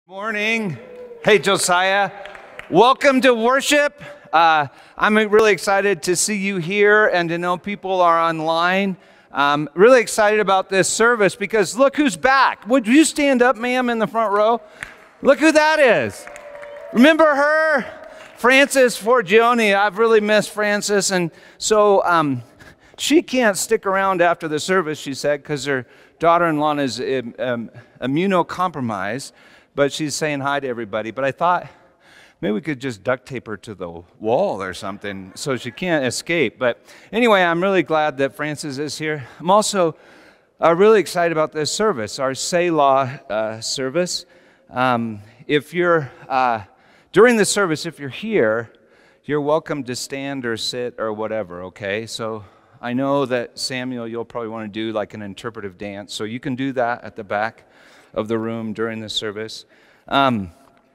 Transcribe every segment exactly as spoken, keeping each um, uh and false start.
Morning. Hey, Josiah. Welcome to worship. Uh, I'm really excited to see you here and to know people are online. I'm really excited about this service because look who's back. Would you stand up, ma'am, in the front row? Look who that is. Remember her? Frances Forgione. I've really missed Frances. And so um, she can't stick around after the service, she said, because her daughter-in-law is um, immunocompromised. But she's saying hi to everybody. But I thought maybe we could just duct tape her to the wall or something so she can't escape. But anyway, I'm really glad that Frances is here. I'm also uh, really excited about this service, our Selah uh, service. Um, if you're, uh, during the service, if you're here, you're welcome to stand or sit or whatever, okay? So I know that Samuel, you'll probably want to do like an interpretive dance. So you can do that at the back of the room during the service. Um,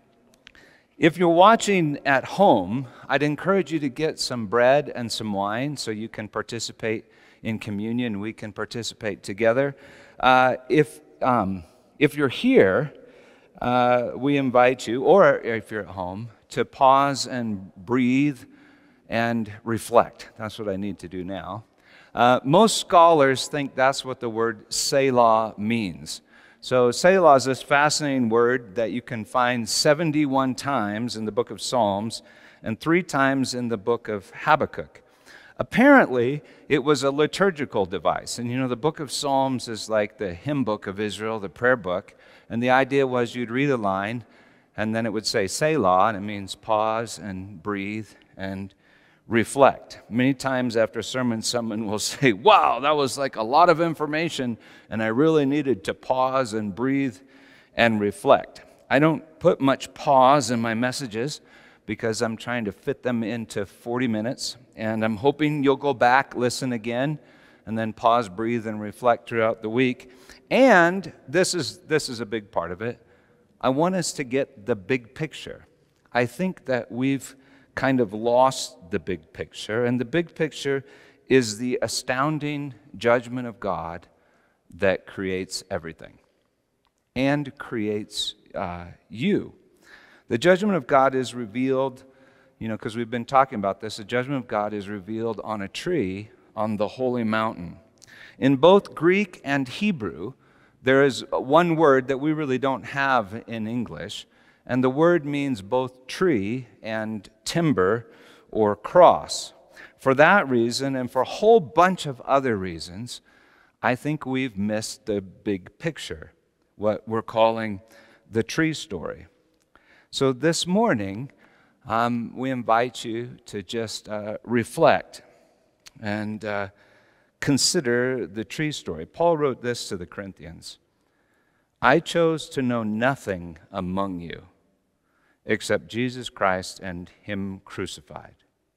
if you're watching at home, I'd encourage you to get some bread and some wine so you can participate in communion. We can participate together. Uh, if, um, if you're here, uh, we invite you, or if you're at home, to pause and breathe and reflect. That's what I need to do now. Uh, most scholars think that's what the word Selah means. So Selah is this fascinating word that you can find seventy-one times in the book of Psalms and three times in the book of Habakkuk. Apparently, it was a liturgical device. And you know, the book of Psalms is like the hymn book of Israel, the prayer book. And the idea was you'd read a line, and then it would say Selah, and it means pause and breathe and reflect. Many times after a sermon, someone will say, wow, that was like a lot of information, and I really needed to pause and breathe and reflect. I don't put much pause in my messages because I'm trying to fit them into forty minutes, and I'm hoping you'll go back, listen again, and then pause, breathe, and reflect throughout the week. And this is, this is a big part of it. I want us to get the big picture. I think that we've kind of lost the big picture, and the big picture is the astounding judgment of God that creates everything and creates uh, you. The judgment of God is revealed, you know, because we've been talking about this, the judgment of God is revealed on a tree on the holy mountain. In both Greek and Hebrew, there is one word that we really don't have in English, and the word means both tree and timber or cross. For that reason, and for a whole bunch of other reasons, I think we've missed the big picture, what we're calling the tree story. So this morning, um, we invite you to just uh, reflect and uh, consider the tree story. Paul wrote this to the Corinthians: I chose to know nothing among you except Jesus Christ and Him crucified.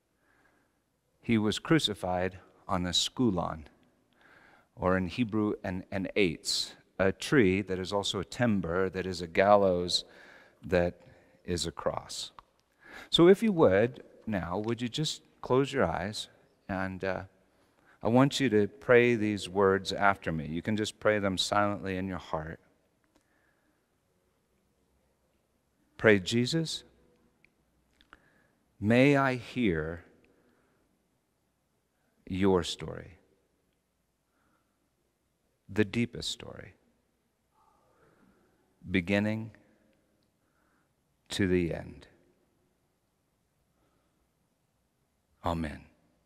He was crucified on a skulon, or in Hebrew, an, an eitz, a tree that is also a timber, that is a gallows, that is a cross. So if you would, now, would you just close your eyes, and uh, I want you to pray these words after me. You can just pray them silently in your heart. Pray, Jesus, may I hear your story, the deepest story, beginning to the end. Amen.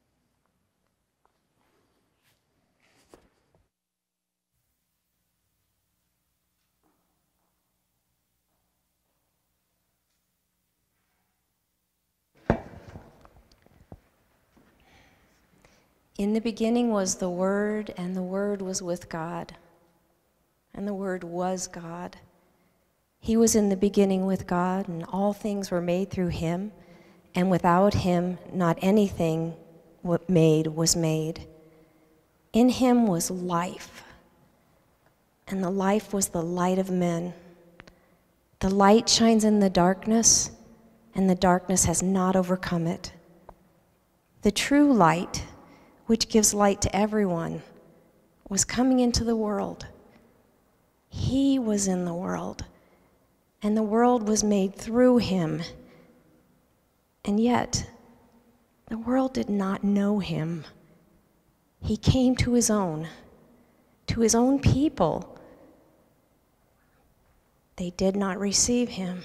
In the beginning was the Word, and the Word was with God, and the Word was God. He was in the beginning with God, and all things were made through Him, and without Him not anything what made was made. In Him was life, and the life was the light of men. The light shines in the darkness, and the darkness has not overcome it. The true light, which gives light to everyone, was coming into the world. He was in the world, and the world was made through him. And yet, the world did not know him. He came to his own, to his own people. They did not receive him.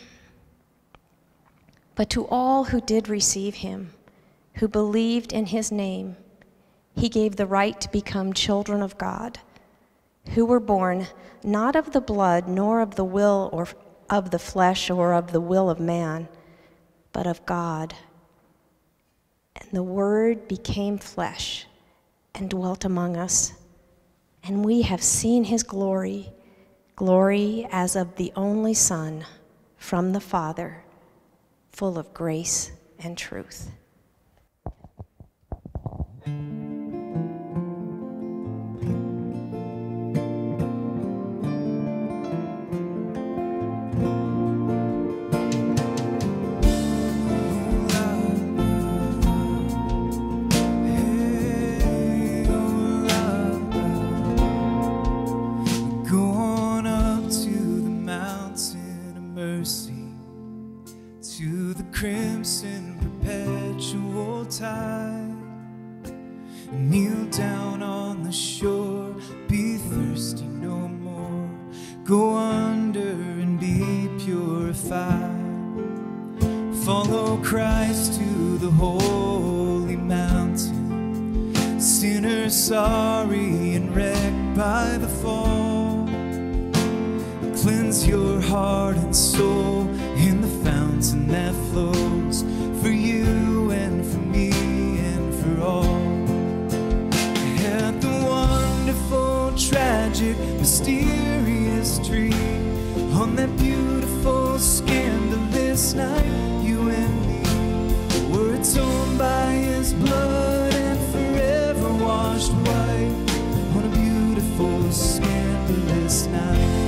But to all who did receive him, who believed in his name, he gave the right to become children of God, who were born not of the blood, nor of the will or of the flesh, or of the will of man, but of God. And the Word became flesh and dwelt among us, and we have seen his glory, glory as of the only Son from the Father, full of grace and truth. Crimson perpetual tide, kneel down on the shore, be thirsty no more, go under and be purified, follow Christ to the holy mountain, sinner sorry and wrecked by the fall, cleanse your heart and soul in the fountain that flows for you and for me and for all. At the wonderful, tragic, mysterious tree, on that beautiful, scandalous night, you and me were atoned by his blood and forever washed white on a beautiful, scandalous night.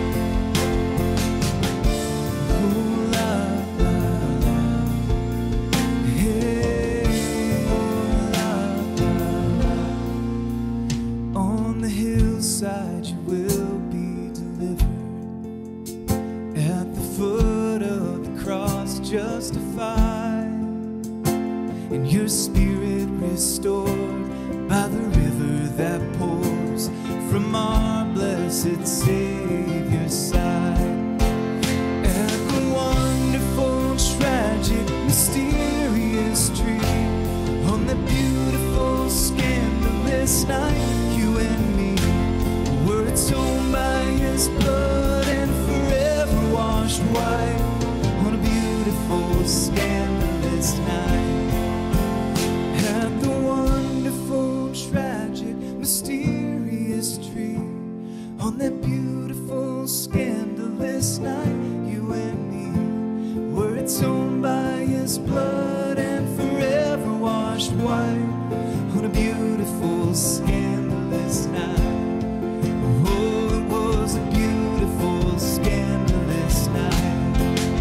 You will be delivered at the foot of the cross, justified, and your spirit restored by the river that pours from our blessed Savior's side. At the wonderful, tragic, mysterious tree, on that beautiful, scandalous night, you and me were atoned by his blood and forever washed white on a beautiful, scandalous night. At the wonderful, tragic, mysterious tree, on that beautiful, scandalous night, you and me were atoned by his blood and forever washed white on a beautiful, scandalous night. Oh, it was a beautiful, scandalous night.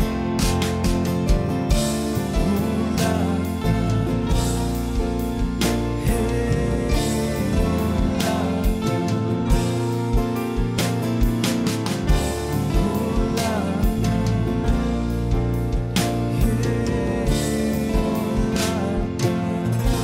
Oh, love, hey, oh, love, oh, love, hey, oh, love.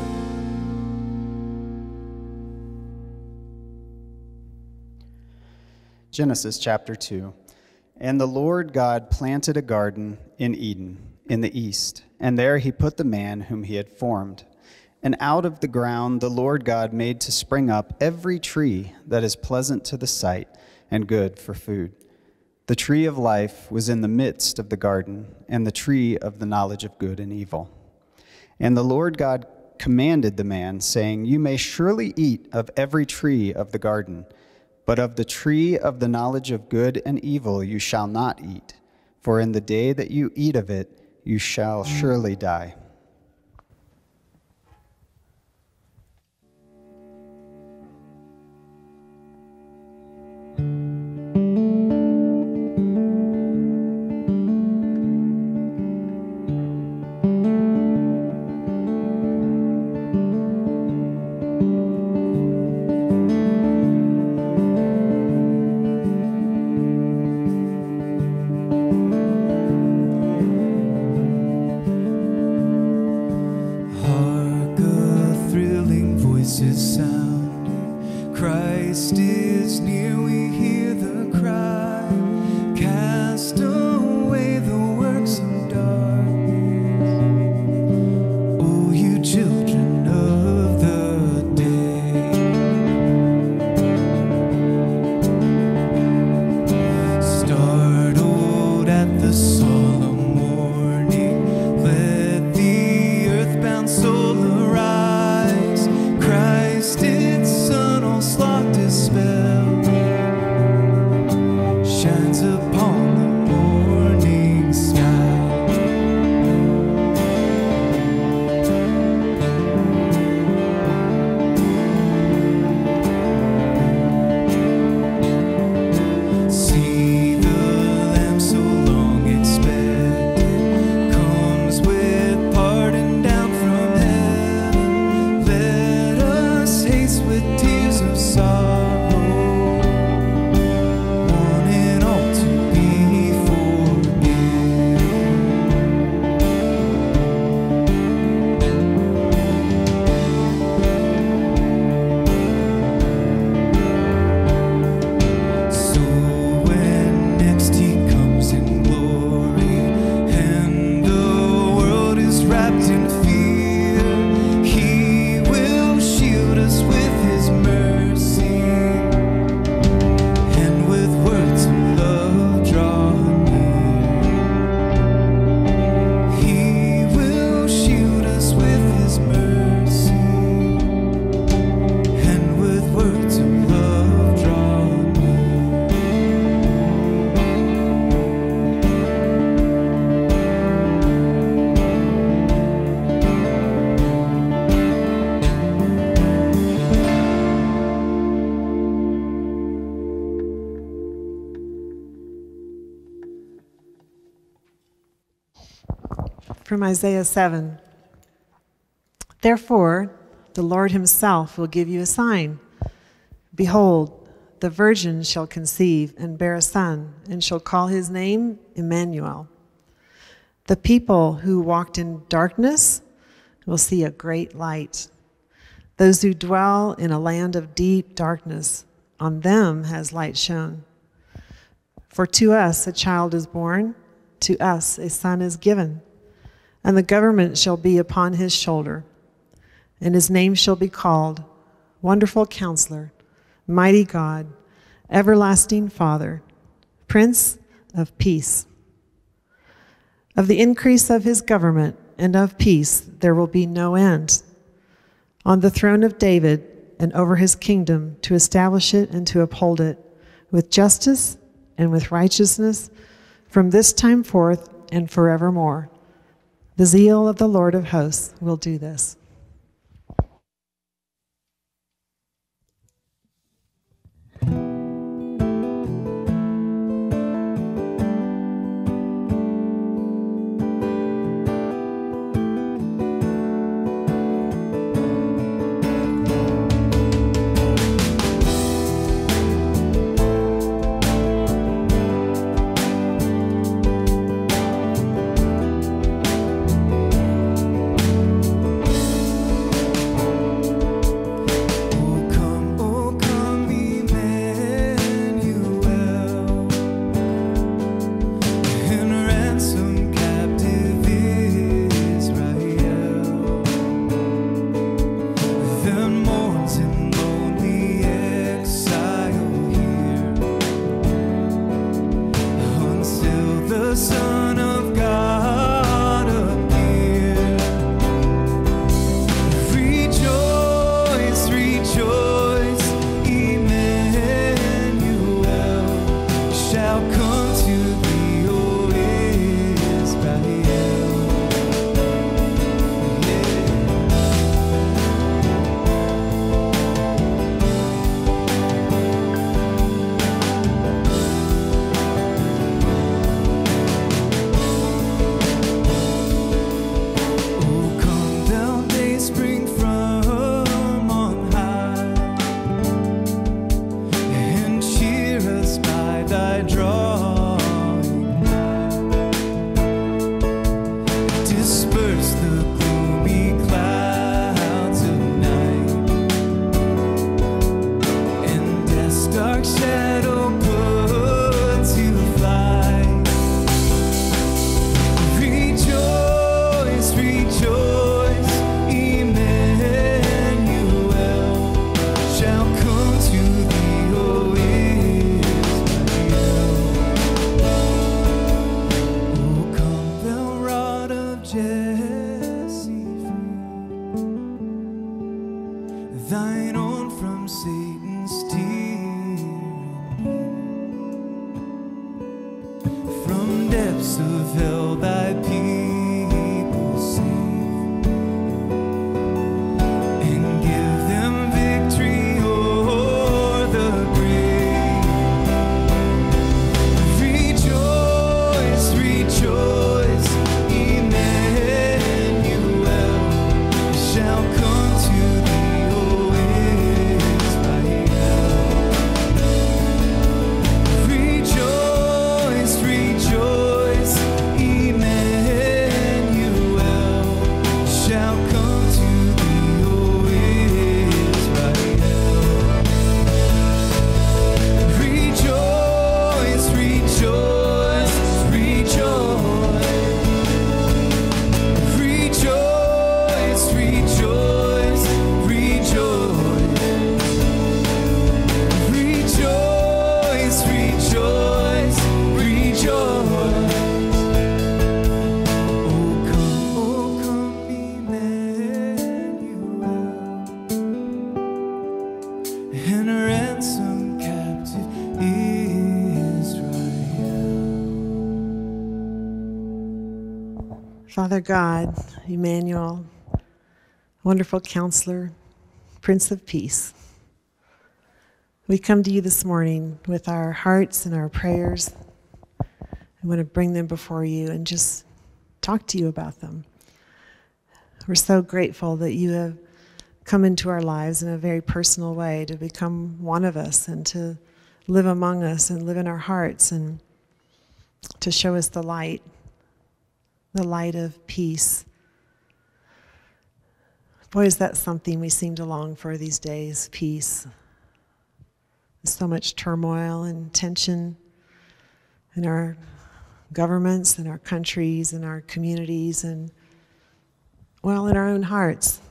Genesis chapter two. And the Lord God planted a garden in Eden, in the east, and there he put the man whom he had formed. And out of the ground the Lord God made to spring up every tree that is pleasant to the sight and good for food. The tree of life was in the midst of the garden, and the tree of the knowledge of good and evil. And the Lord God commanded the man, saying, You may surely eat of every tree of the garden, but of the tree of the knowledge of good and evil you shall not eat, for in the day that you eat of it you shall surely die. from Isaiah seven. Therefore, the Lord himself will give you a sign. Behold, the virgin shall conceive and bear a son, and shall call his name Emmanuel. The people who walked in darkness will see a great light. Those who dwell in a land of deep darkness, on them has light shone. For to us a child is born, to us a son is given, and the government shall be upon his shoulder, and his name shall be called Wonderful Counselor, Mighty God, Everlasting Father, Prince of Peace. Of the increase of his government and of peace there will be no end, on the throne of David and over his kingdom, to establish it and to uphold it with justice and with righteousness from this time forth and forevermore. The zeal of the Lord of hosts will do this. Father God, Emmanuel, Wonderful Counselor, Prince of Peace, we come to you this morning with our hearts and our prayers. I want to bring them before you and just talk talk to you about them. We're so grateful that you have come into our lives in a very personal way to become one of us and to live among us and live in our hearts and to show us the light, the light of peace. Boy, is that something we seem to long for these days, peace. There's so much turmoil and tension in our governments, in our countries, in our communities, and, well, in our own hearts.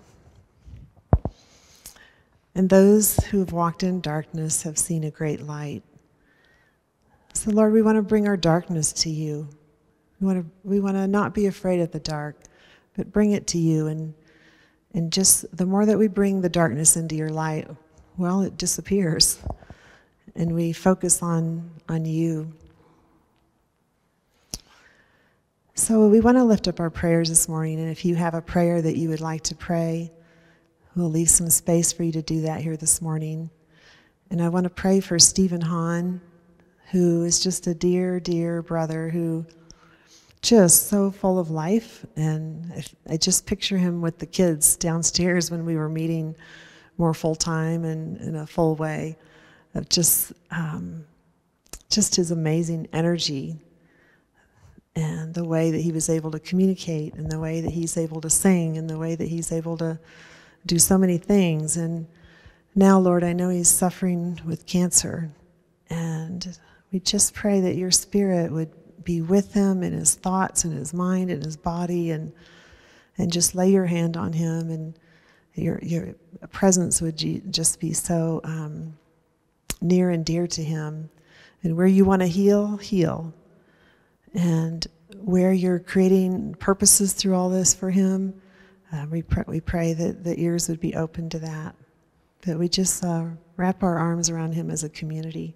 And those who have walked in darkness have seen a great light. So, Lord, we want to bring our darkness to you. We want to, we want to not be afraid of the dark, but bring it to you. And, and just the more that we bring the darkness into your light, well, it disappears. And we focus on, on you. So we want to lift up our prayers this morning. And if you have a prayer that you would like to pray, we'll leave some space for you to do that here this morning. And I want to pray for Stephen Hahn, who is just a dear, dear brother who just so full of life. And I, I just picture him with the kids downstairs when we were meeting more full-time and in a full way of just, um, just his amazing energy and the way that he was able to communicate and the way that he's able to sing and the way that he's able to do so many things. And now, Lord, I know he's suffering with cancer. And we just pray that your Spirit would be with him in his thoughts and his mind and his body, and and just lay your hand on him, and your your presence would just be so um, near and dear to him. And where you want to heal, heal. And where you're creating purposes through all this for him, uh, we, pr- we pray that the ears would be open to that, that we just uh, wrap our arms around him as a community.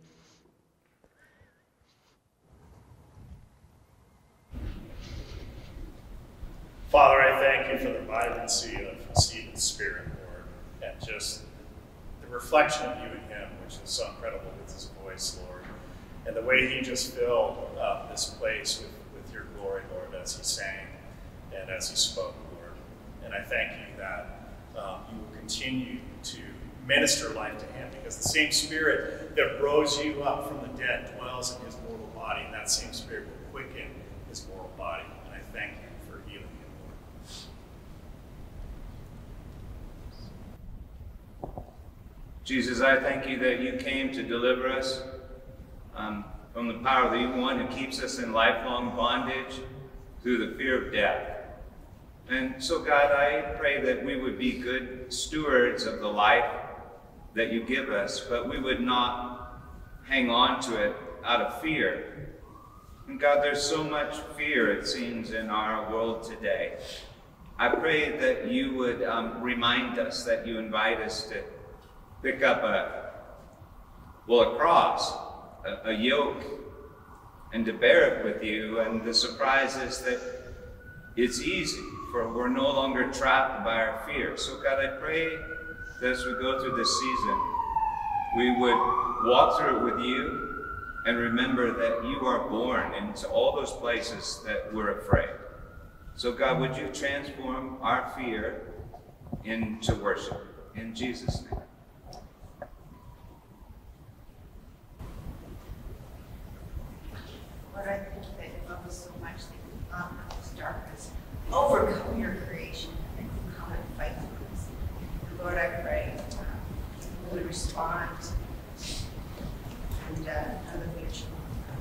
Father, I thank you for the vibrancy of Stephen's spirit, Lord, and just the reflection of you in him, which is so incredible with his voice, Lord, and the way he just filled uh, this place with, with your glory, Lord, as he sang and as he spoke, Lord. And I thank you that um, you will continue to minister life to him, because the same Spirit that rose you up from the dead dwells in his mortal body, and that same Spirit will quicken his mortal body. And I thank you for healing him, Lord. Jesus, I thank you that you came to deliver us um, from the power of the evil one who keeps us in lifelong bondage through the fear of death. And so, God, I pray that we would be good stewards of the life that you give us, but we would not hang on to it out of fear. And God, there's so much fear, it seems, in our world today. I pray that you would um, remind us, that you invite us to pick up a, well, a cross, a, a yoke, and to bear it with you. And the surprise is that it's easy, for we're no longer trapped by our fear. So God, I pray that as we go through this season, we would walk through it with you and remember that you are born into all those places that we're afraid. So God, would you transform our fear into worship? In Jesus' name. Lord, I thank you that you love us so much that you come out of this darkness, overcome your creation, and you come and fight for us. And Lord, I pray uh, we would respond and uh, know that we are.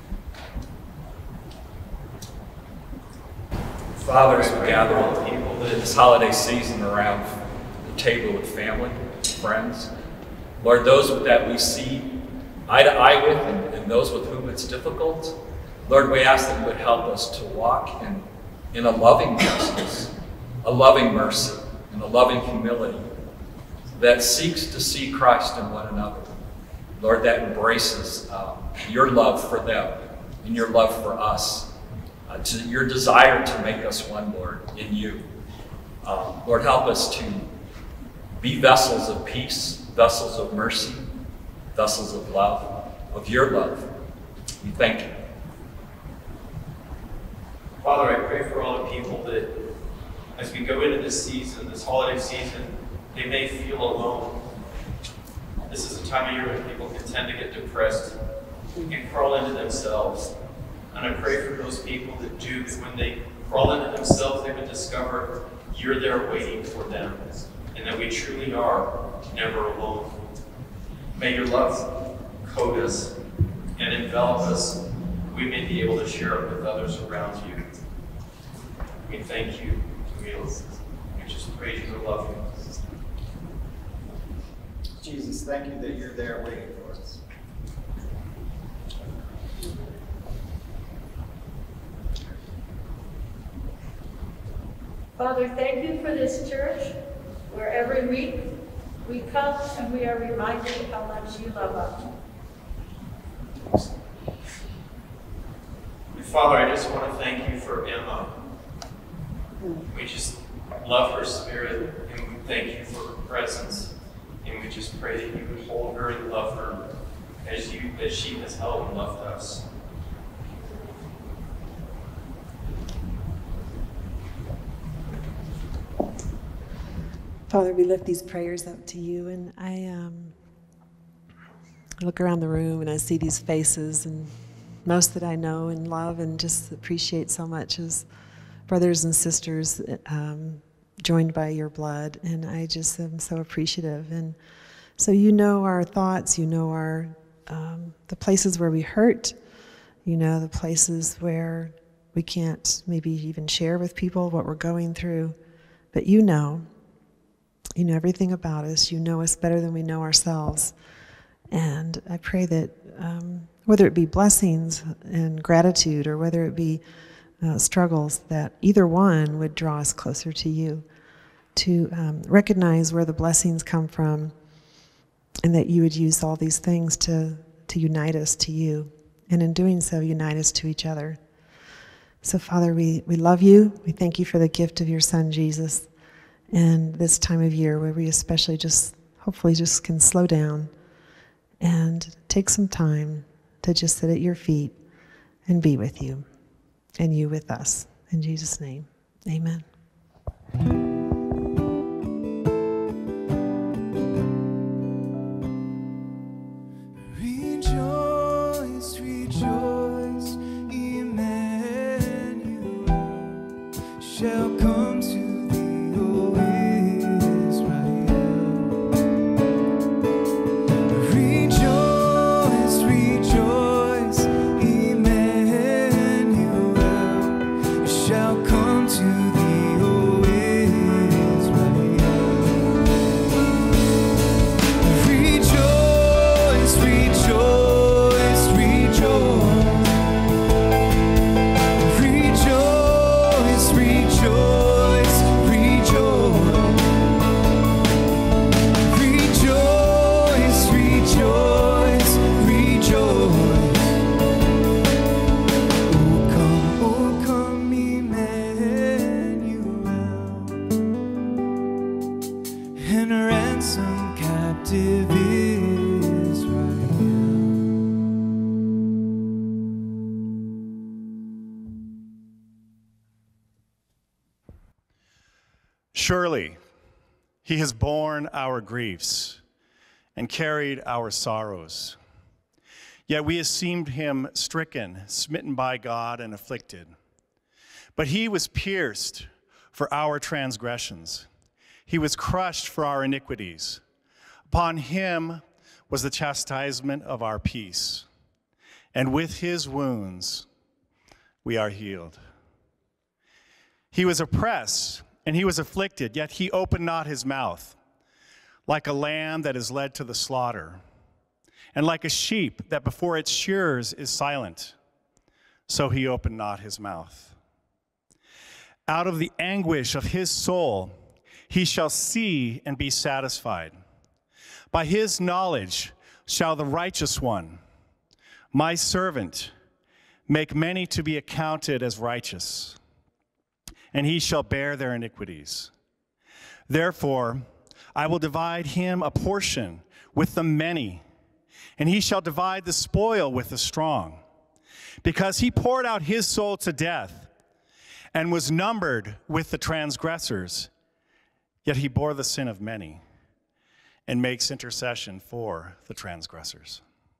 Father, as we gather all the people in this holiday season around the table with family, friends, Lord, those that we see eye to eye with and, and those with whom it's difficult, Lord, we ask that you would help us to walk in, in a loving justice, a loving mercy, and a loving humility that seeks to see Christ in one another. Lord, that embraces um, your love for them and your love for us, uh, to your desire to make us one, Lord, in you. Um, Lord, help us to be vessels of peace, vessels of mercy, vessels of love, of your love. We thank you. Father, I pray for all the people that as we go into this season, this holiday season, they may feel alone. This is a time of year when people can tend to get depressed and crawl into themselves. And I pray for those people that do, that when they crawl into themselves, they would discover you're there waiting for them, and that we truly are never alone. May your love coat us and envelop us. We may be able to share it with others around you. We thank you. We, we just praise you and love you. Jesus, thank you that you're there waiting for us. Father, thank you for this church, where every week we come and we are reminded how much you love us. Father, I just want to thank you for Emma. We just love her spirit, and we thank you for her presence. And we just pray that you would hold her and love her as you as she has held and loved us. Father, we lift these prayers up to you, and I um, look around the room and I see these faces, and most that I know and love and just appreciate so much as brothers and sisters um, joined by your blood, and I just am so appreciative. And so you know our thoughts, you know our um, the places where we hurt, you know the places where we can't maybe even share with people what we're going through, but you know. You know everything about us. You know us better than we know ourselves. And I pray that um, whether it be blessings and gratitude or whether it be uh, struggles, that either one would draw us closer to you, to um, recognize where the blessings come from, and that you would use all these things to, to unite us to you, and in doing so, unite us to each other. So, Father, we, we love you. We thank you for the gift of your Son, Jesus. And this time of year where we especially just, hopefully just can slow down and take some time to just sit at your feet and be with you, and you with us. In Jesus' name, amen. Rejoice, rejoice, Emmanuel shall come to Surely he has borne our griefs and carried our sorrows. Yet we esteemed him stricken, smitten by God, and afflicted. But he was pierced for our transgressions. He was crushed for our iniquities. Upon him was the chastisement of our peace, and with his wounds we are healed. He was oppressed and he was afflicted, yet he opened not his mouth. Like a lamb that is led to the slaughter, and like a sheep that before its shearers is silent, so he opened not his mouth. Out of the anguish of his soul he shall see and be satisfied. By his knowledge shall the righteous one, my servant, make many to be accounted as righteous, and he shall bear their iniquities. Therefore, I will divide him a portion with the many, and he shall divide the spoil with the strong, because he poured out his soul to death, and was numbered with the transgressors. Yet he bore the sin of many and makes intercession for the transgressors.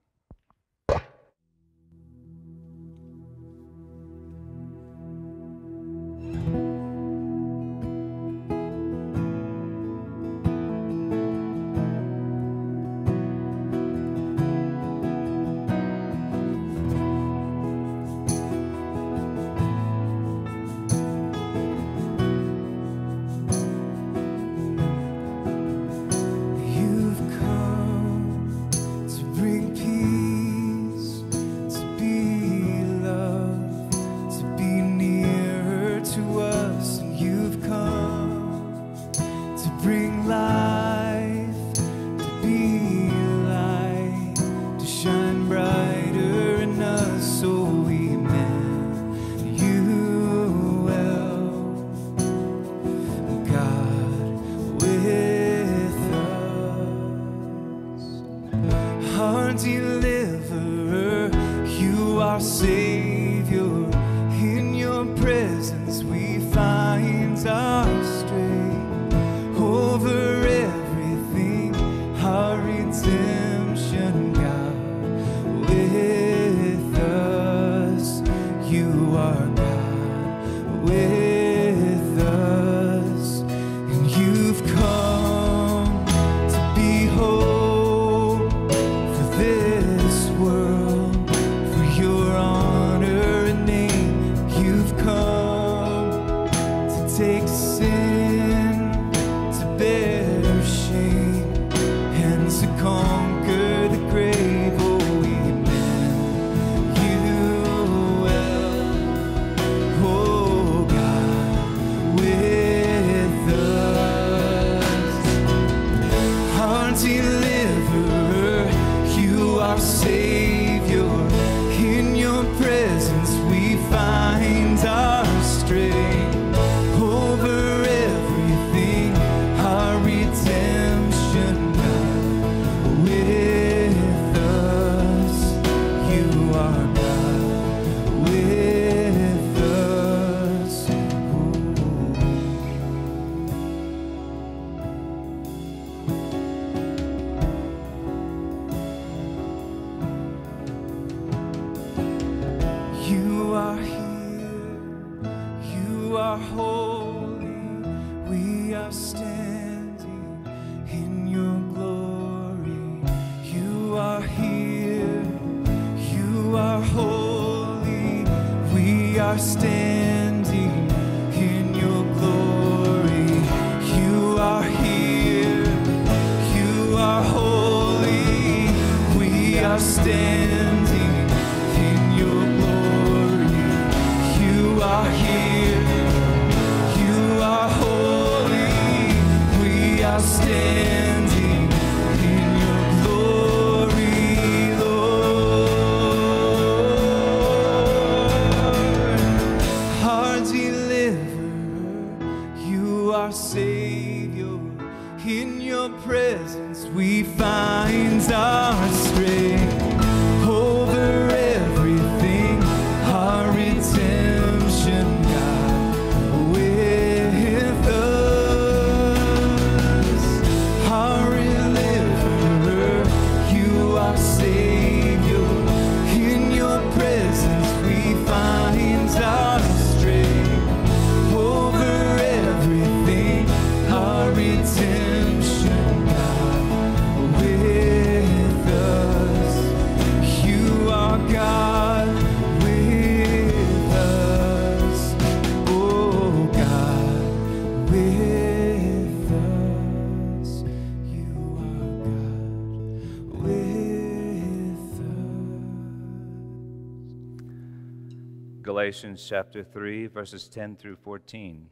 Galatians chapter three, verses ten through fourteen.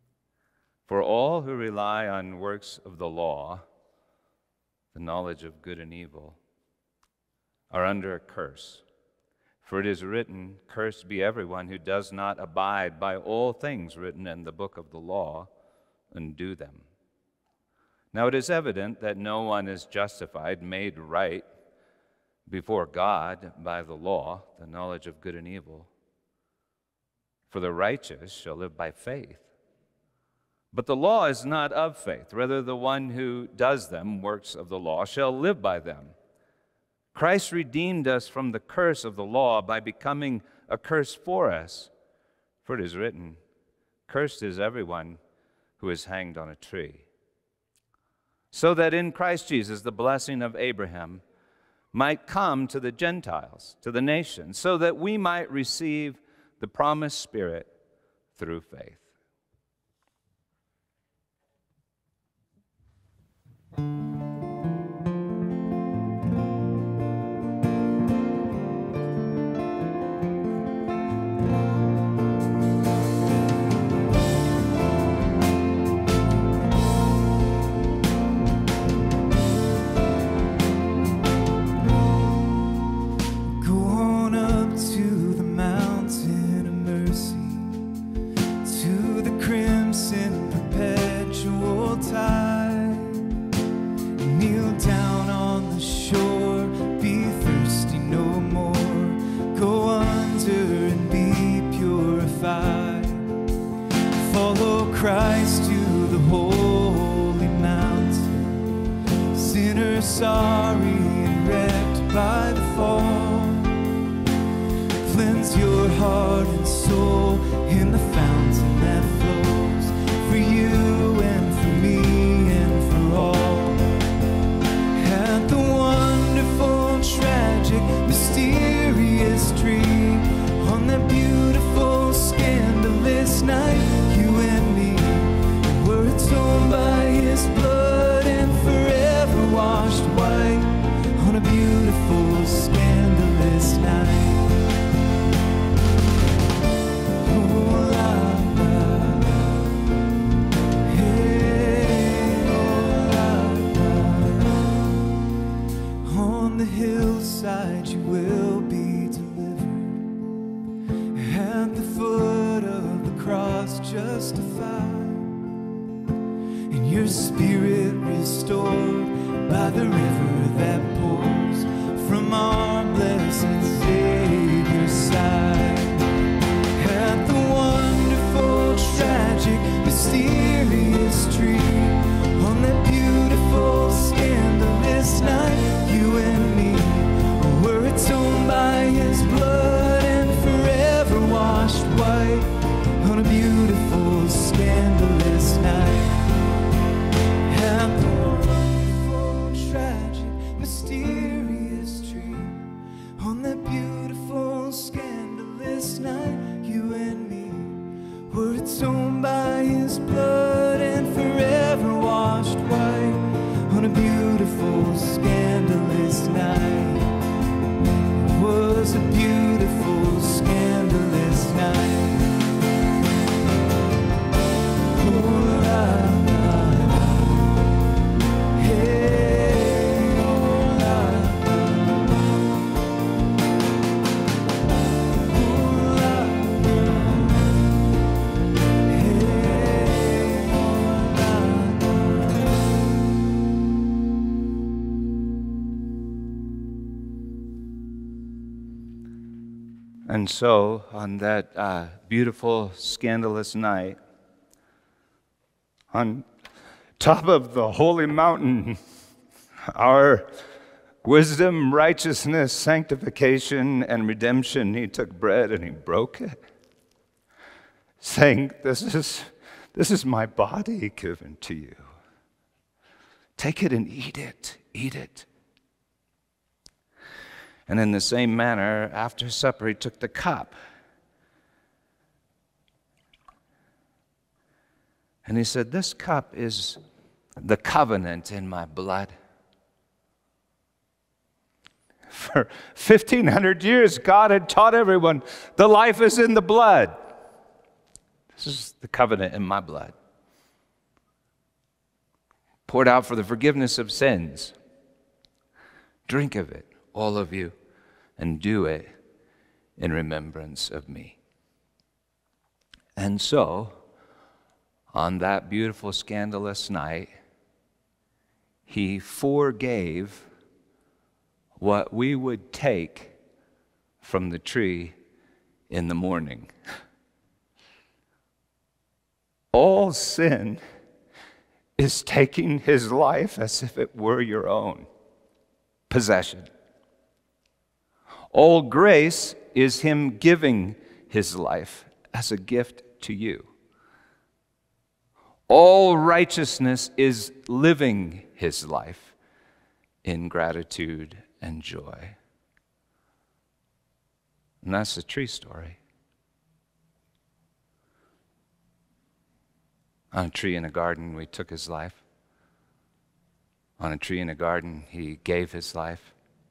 For all who rely on works of the law, the knowledge of good and evil, are under a curse. For it is written, "Cursed be everyone who does not abide by all things written in the book of the law and do them." Now it is evident that no one is justified, made right before God by the law, the knowledge of good and evil. for the righteous shall live by faith. But the law is not of faith. Rather, the one who does them, works of the law, shall live by them. Christ redeemed us from the curse of the law by becoming a curse for us. For it is written, cursed is everyone who is hanged on a tree. So that in Christ Jesus the blessing of Abraham might come to the Gentiles, to the nations, so that we might receive the promised Spirit through faith. Christ to the holy mountain, sinner sorry and wrecked by the fall. Cleanse your heart and soul in the fountain that flows for you and for me and for all. At the wonderful, tragic, mysterious tree, on that beautiful, scandalous night, you and me were atoned by his blood and forever washed white on a beautiful, scandalous night. Oh, la, la, la. Hey, oh, la, la. On the hillside you will be delivered, at the foot of the cross justified, and your spirit restored by the river that pours from our blessed Savior's side. At the wonderful, tragic, mysterious tree, on that beautiful, scandalous night, you and me were atoned by his blood and forever washed white on a beautiful, scandalous night. At the wonderful, tragic, mysterious tree, on that beautiful, scandalous night, you and me were atoned by his blood and forever washed white on a beautiful, scandalous night. It was a beautiful, scandalous night. Oh, la, la, la. Hey, oh, la, la, la. Oh, la, la, la. Hey, oh, la, la. And so, on that uh, beautiful, scandalous night, on top of the holy mountain, our wisdom, righteousness, sanctification, and redemption, he took bread and he broke it, saying, this is, this is my body given to you. Take it and eat it, eat it. And in the same manner, after supper, he took the cup. And he said, this cup is the covenant in my blood. For fifteen hundred years, God had taught everyone, the life is in the blood. This is the covenant in my blood. Poured out for the forgiveness of sins. Drink of it, all of you, and do it in remembrance of me. And so, on that beautiful, scandalous night, he forgave what we would take from the tree in the morning. all sin is taking his life as if it were your own possession. All grace is him giving his life as a gift to you. All righteousness is living his life in gratitude and joy. And that's the tree story. On a tree in a garden, we took his life. On a tree in a garden, he gave his life.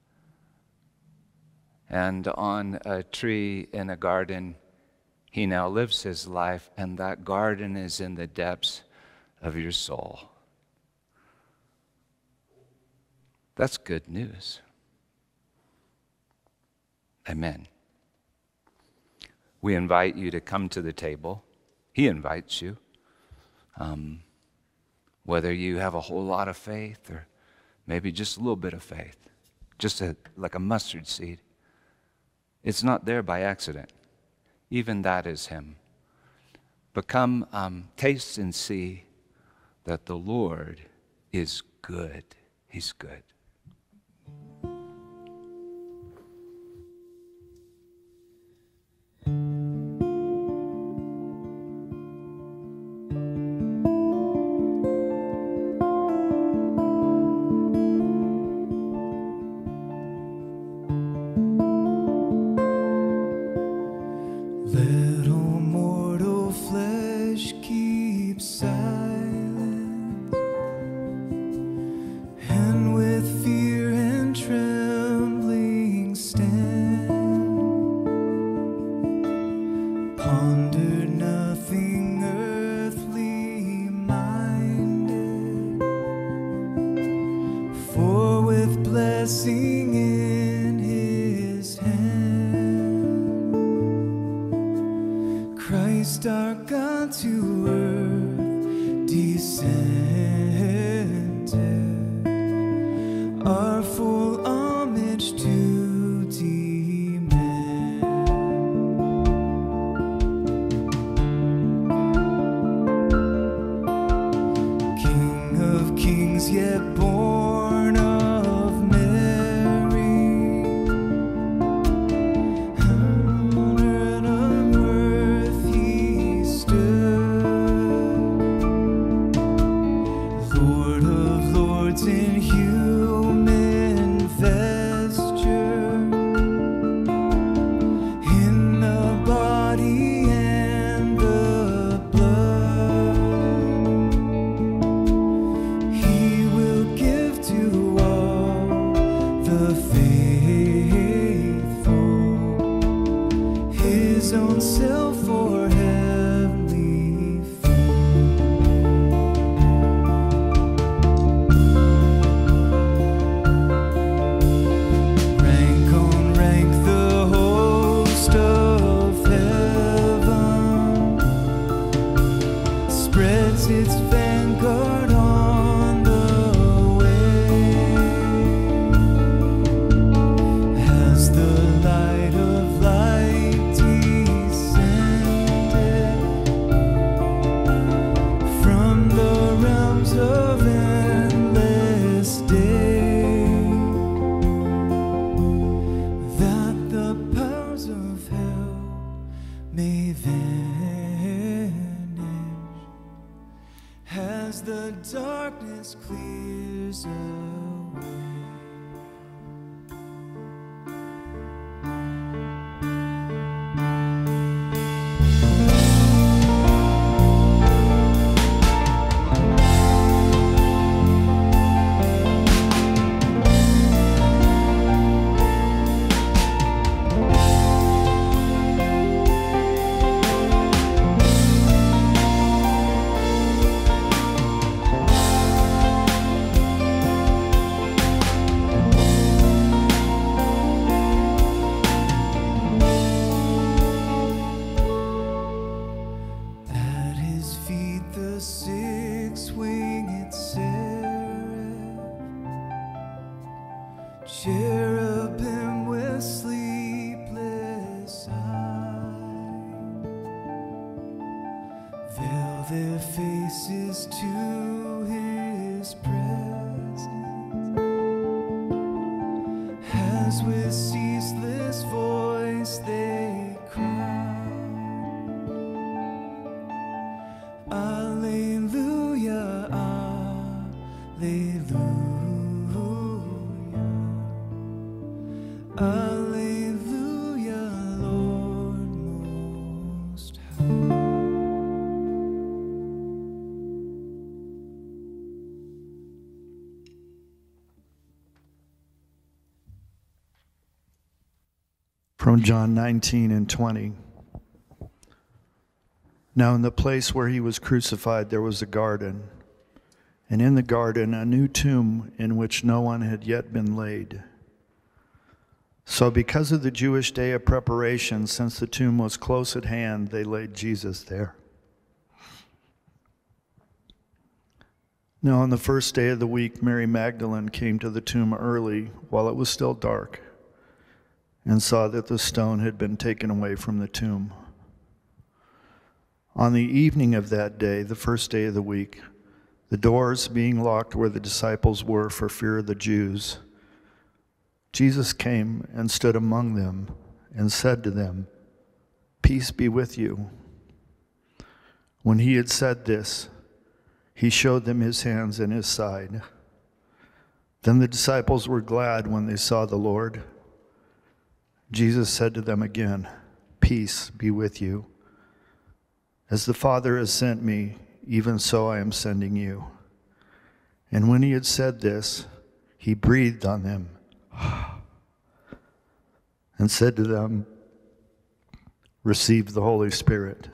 And on a tree in a garden, he now lives his life, and that garden is in the depths of your soul. That's good news. Amen. We invite you to come to the table. He invites you. Um, whether you have a whole lot of faith or maybe just a little bit of faith, just a, like a mustard seed. It's not there by accident. Even that is him. But come, um, taste and see that the Lord is good. He's good. Let all mortal flesh keep silence, and with fear and trembling stand. Ponder nothing earthly minded, for with blessing in his hand, Christ our God to earth descended, our full homage to demand. King of kings, yet born of Mary, honored of earth he stood, Lord of lords in human vesture, in the body and the blood, he will give to all the faithful his own self for heavenly food. Rank on rank the host of heaven spreads its vanguard on the way, as the light of light descended from the realms of endless day, that the powers of hell may vanish, as the darkness clears away. At his feet the six-winged seraph, cherubim with sleepless eye, veiled their faces to his presence. As with ceaseless voice they cry, Alleluia, Alleluia, Alleluia, Lord Most High. From John nineteen and twenty. Now in the place where he was crucified there was a garden, and in the garden a new tomb in which no one had yet been laid. So because of the Jewish day of preparation, since the tomb was close at hand, they laid Jesus there. Now on the first day of the week, Mary Magdalene came to the tomb early while it was still dark, and saw that the stone had been taken away from the tomb. On the evening of that day, the first day of the week, the doors being locked where the disciples were for fear of the Jews, Jesus came and stood among them and said to them, "Peace be with you." When he had said this, he showed them his hands and his side. Then the disciples were glad when they saw the Lord. Jesus said to them again, "Peace be with you. As the Father has sent me, even so I am sending you." And when he had said this, he breathed on them and said to them, "Receive the Holy Spirit."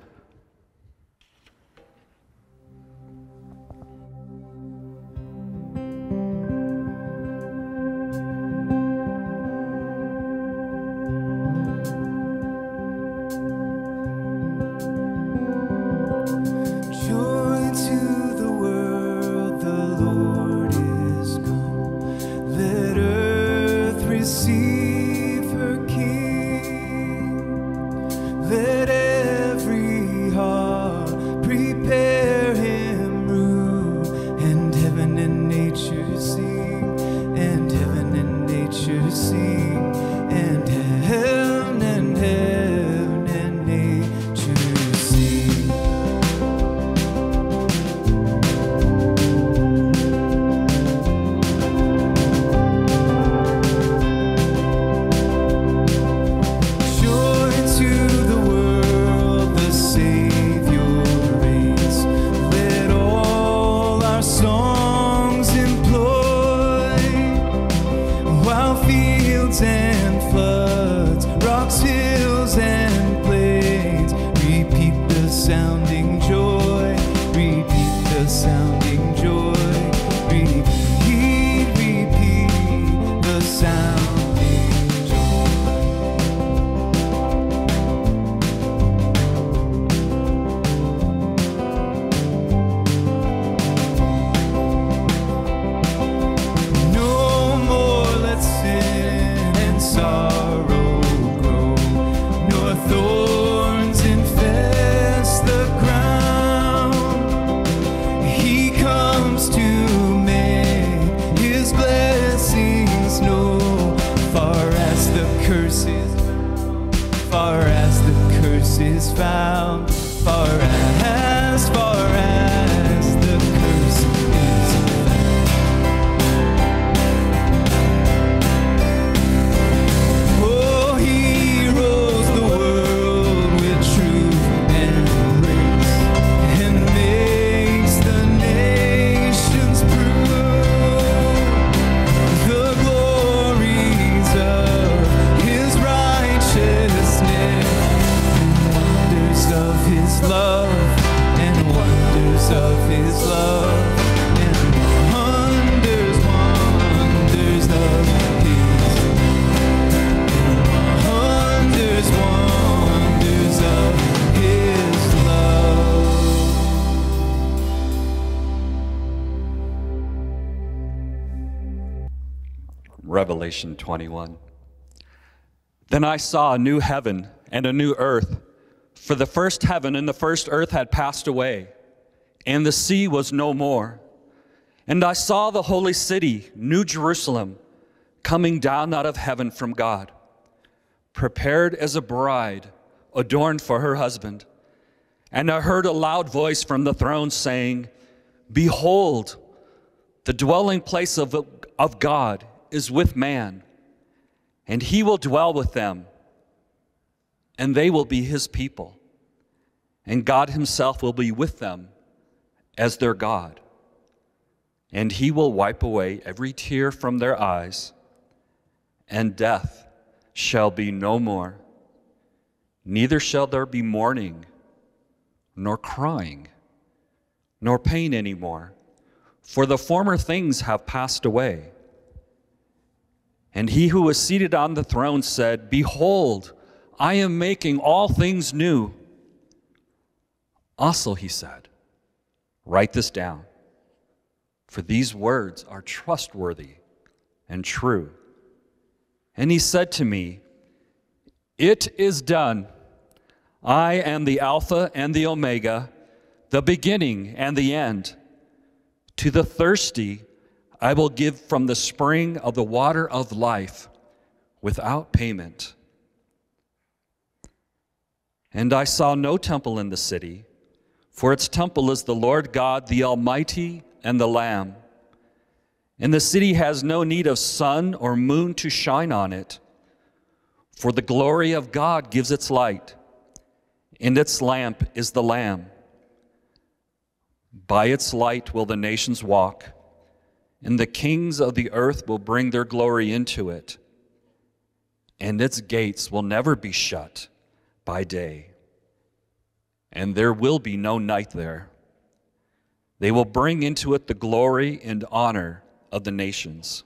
Revelation twenty-one. Then I saw a new heaven and a new earth, for the first heaven and the first earth had passed away, and the sea was no more. And I saw the holy city, New Jerusalem, coming down out of heaven from God, prepared as a bride, adorned for her husband. And I heard a loud voice from the throne saying, Behold, the dwelling place of, of God is with man, and he will dwell with them, and they will be his people, and God himself will be with them as their God. And he will wipe away every tear from their eyes, and death shall be no more. Neither shall there be mourning, nor crying, nor pain anymore, for the former things have passed away. And he who was seated on the throne said, Behold, I am making all things new. Also, he said, Write this down, for these words are trustworthy and true. And he said to me, It is done. I am the Alpha and the Omega, the beginning and the end. To the thirsty I will give from the spring of the water of life without payment. And I saw no temple in the city, for its temple is the Lord God, the Almighty, and the Lamb. And the city has no need of sun or moon to shine on it, for the glory of God gives its light, and its lamp is the Lamb. By its light will the nations walk, and the kings of the earth will bring their glory into it, and its gates will never be shut by day, and there will be no night there. They will bring into it the glory and honor of the nations.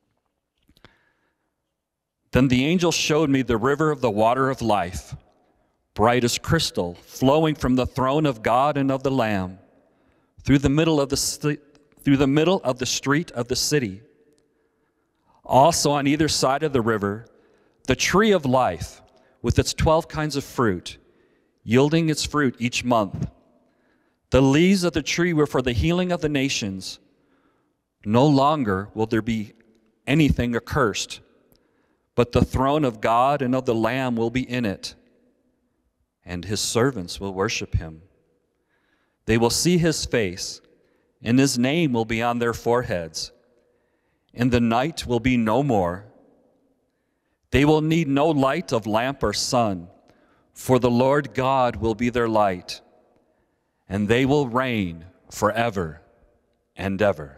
Then the angel showed me the river of the water of life, bright as crystal, flowing from the throne of God and of the Lamb, through the middle of the st- through the middle of the street of the city. Also on either side of the river, the tree of life, with its twelve kinds of fruit, yielding its fruit each month. The leaves of the tree were for the healing of the nations. No longer will there be anything accursed, but the throne of God and of the Lamb will be in it, and his servants will worship him. They will see his face, and his name will be on their foreheads, and the night will be no more. They will need no light of lamp or sun, for the Lord God will be their light, and they will reign forever and ever.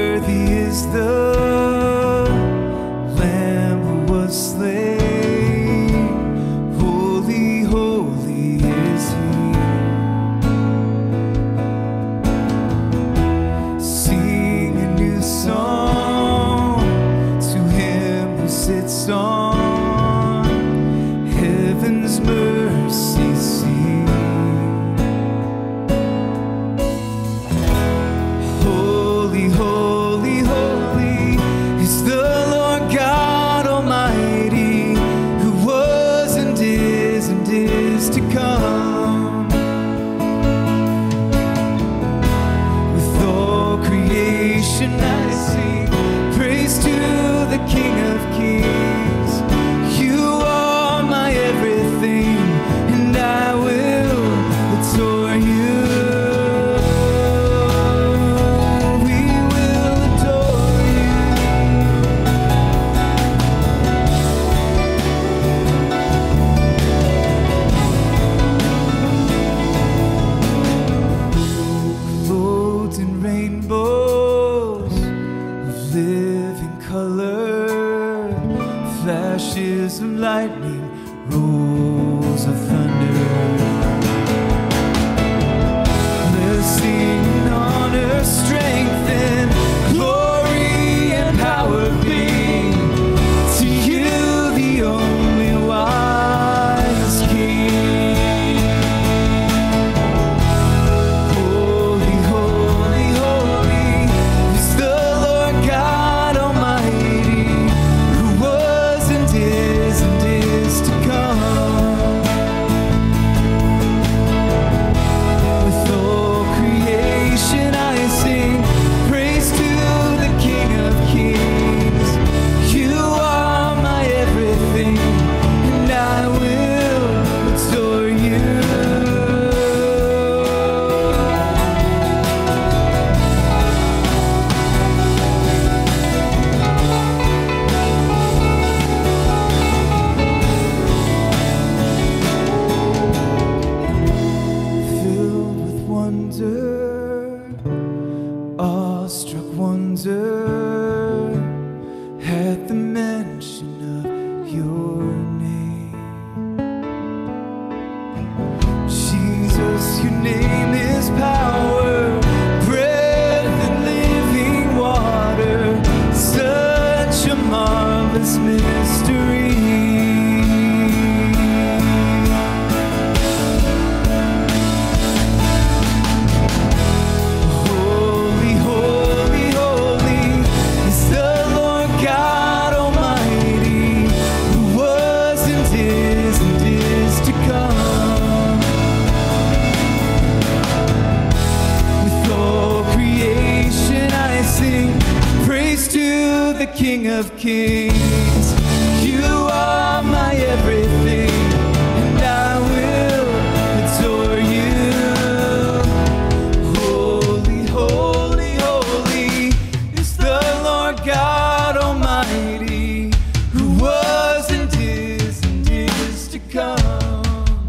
The Lamb who was slain. wonder, awestruck wonder at the mention of your name. Jesus, your name is power, breath and living water, such a marvelous mystery. King of Kings, you are my everything, and I will adore you. Holy, holy, holy is the Lord God Almighty, who was and is and is to come.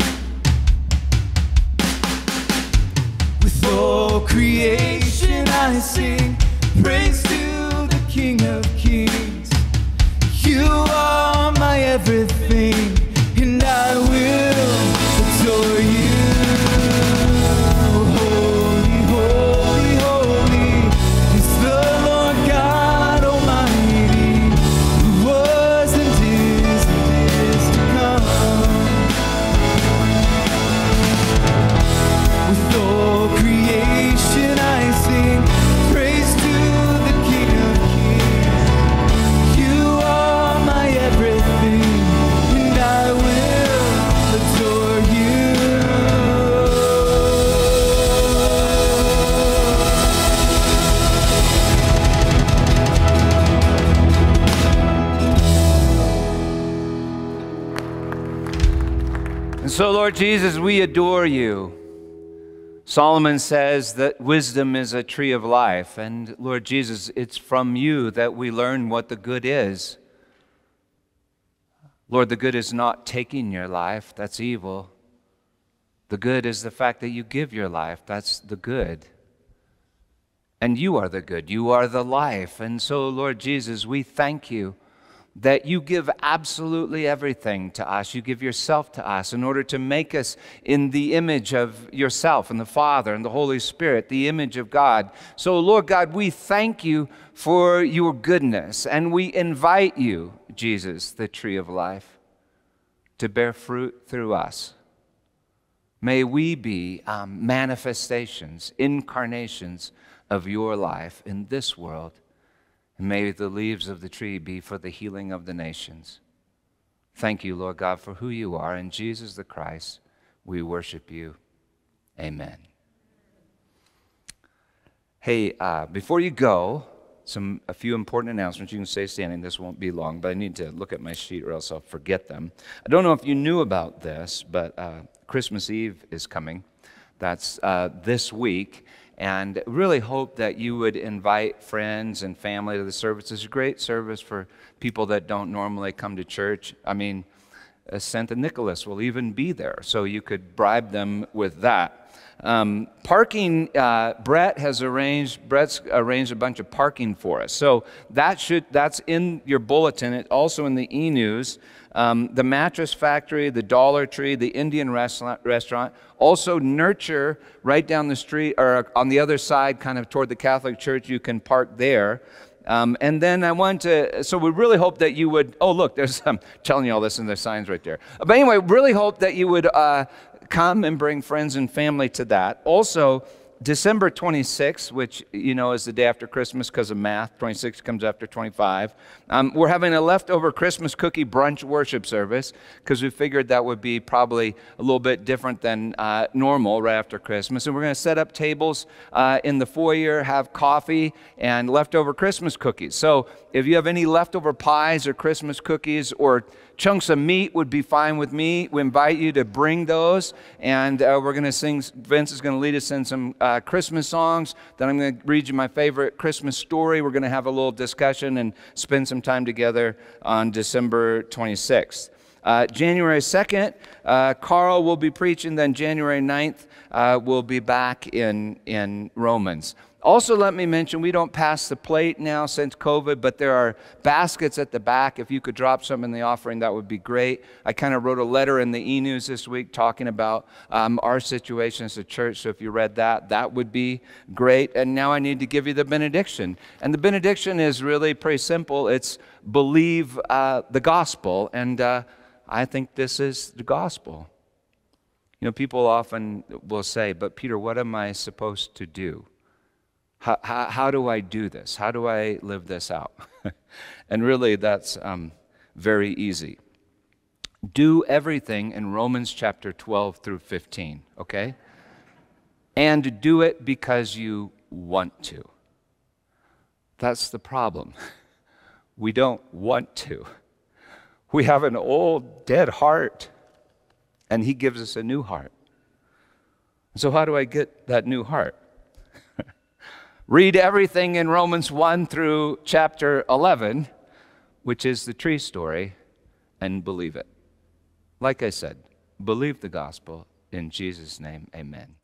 With all creation I sing praise to the King of Kings. You are my everything, and I will adore you. Holy, holy, holy is the Lord God Almighty, who was and is and is to come. With all creation I sing praise to the King of Kings. You are my everything, and I will adore you. And so, Lord Jesus, we adore you. Solomon says that wisdom is a tree of life. And Lord Jesus, it's from you that we learn what the good is. Lord, the good is not taking your life. That's evil. The good is the fact that you give your life. That's the good. And you are the good. You are the life. And so, Lord Jesus, we thank you that you give absolutely everything to us. You give yourself to us in order to make us in the image of yourself and the Father and the Holy Spirit, the image of God. So, Lord God, we thank you for your goodness, and we invite you, Jesus, the tree of life, to bear fruit through us. May we be um, manifestations, incarnations of your life in this world. And may the leaves of the tree be for the healing of the nations. Thank you, Lord God, for who you are. In Jesus the Christ, we worship you. Amen. Hey, uh, before you go, some a few important announcements. You can stay standing. This won't be long, but I need to look at my sheet or else I'll forget them. I don't know if you knew about this, but uh, Christmas Eve is coming. That's uh, this week. And really hope that you would invite friends and family to the service. It's a great service for people that don't normally come to church. I mean, uh, Saint Nicholas will even be there, so you could bribe them with that. Um, parking, uh, Brett has arranged, Brett's arranged a bunch of parking for us. So that should, that's in your bulletin. It's also in the e-news. Um, the Mattress Factory, the Dollar Tree, the Indian restaurant, restaurant, also Nurture right down the street, or on the other side, kind of toward the Catholic Church. You can park there. Um, and then I want to, so we really hope that you would, oh look, there's, I'm telling you all this in the signs right there. But anyway, really hope that you would uh, come and bring friends and family to that. Also, December twenty-sixth, which, you know, is the day after Christmas because of math. twenty-six comes after twenty-five. Um, we're having a leftover Christmas cookie brunch worship service because we figured that would be probably a little bit different than uh, normal right after Christmas. And we're going to set up tables uh, in the foyer, have coffee, and leftover Christmas cookies. So if you have any leftover pies or Christmas cookies or chunks of meat would be fine with me. We invite you to bring those, and uh, we're going to sing, Vince is going to lead us in some uh, Christmas songs. Then I'm going to read you my favorite Christmas story. We're going to have a little discussion and spend some time together on December twenty-sixth. Uh, January second, uh, Carl will be preaching. Then January ninth, uh, we'll be back in, in Romans. Also, let me mention, we don't pass the plate now since COVID, but there are baskets at the back. If you could drop some in the offering, that would be great. I kind of wrote a letter in the e-news this week talking about um, our situation as a church, so if you read that, that would be great. And now I need to give you the benediction. And the benediction is really pretty simple. It's believe uh, the gospel, and uh, I think this is the gospel. You know, people often will say, but Peter, what am I supposed to do? How, how, how do I do this? How do I live this out? And really, that's um, very easy. Do everything in Romans chapter twelve through fifteen, okay? And do it because you want to. That's the problem. We don't want to. We have an old, dead heart, and he gives us a new heart. So how do I get that new heart? Read everything in Romans one through chapter eleven, which is the tree story, and believe it. Like I said, believe the gospel. In Jesus' name, amen.